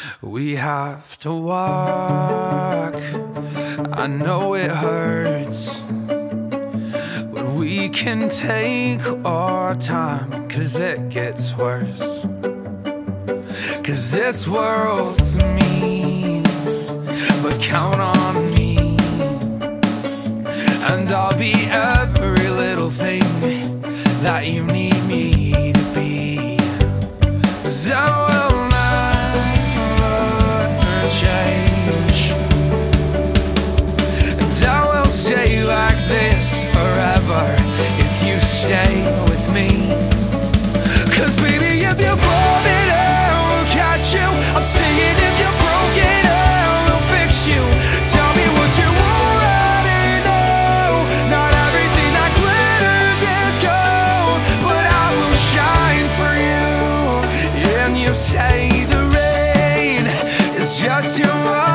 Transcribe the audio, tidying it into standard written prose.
We have to walk. I know it hurts, but we can take our time, 'cause it gets worse. 'Cause this world's mean, but count on me, and I'll be every little thing that you need me to be. 'Cause I will never change, and I will stay like this forever if you stay with me. 'Cause baby, if you fall in, I'll catch you. I'm saying if you're broken, I'll fix you. Tell me what you already know. Not everything that glitters is gold, but I will shine for you. And you say the rain is just too much.